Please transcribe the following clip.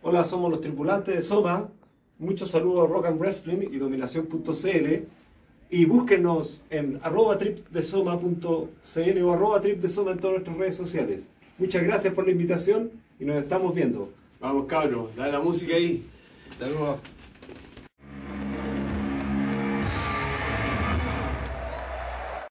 Hola, somos los tripulantes de Soma. Muchos saludos a Rock and Wrestling y Dominación.cl. Y búsquenos en @tripdesoma.cl o @tripdesoma en todas nuestras redes sociales. Muchas gracias por la invitación y nos estamos viendo. Vamos cabros, dale la música ahí. Saludos.